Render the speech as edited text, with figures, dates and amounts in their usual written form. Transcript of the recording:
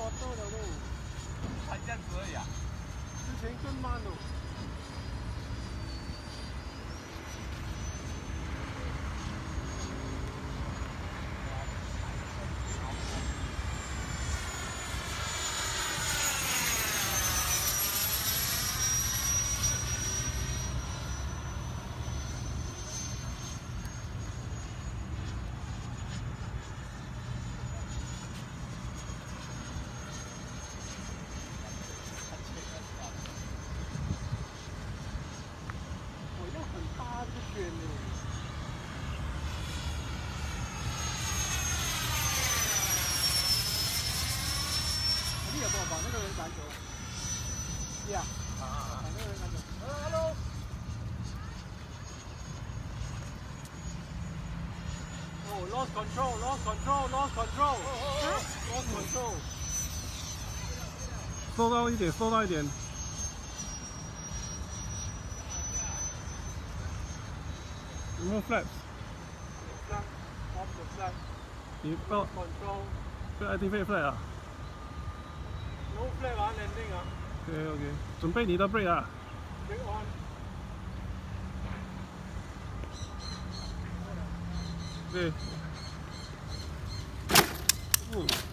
摩托了喽， 才这样子而已啊！ 之前更慢喽。你有没有把那个人赶走？呀，把那个人赶走。Hello。Oh, lost control, lost control, lost control, lost control。 收到一点，收到一点。有没有 flaps？ Off the flag。 你不要 control。 不要 activate flag 啊 No flag 啊 ，landing 啊。 OK， 准备你的 brake 啊。 Brake on。 对。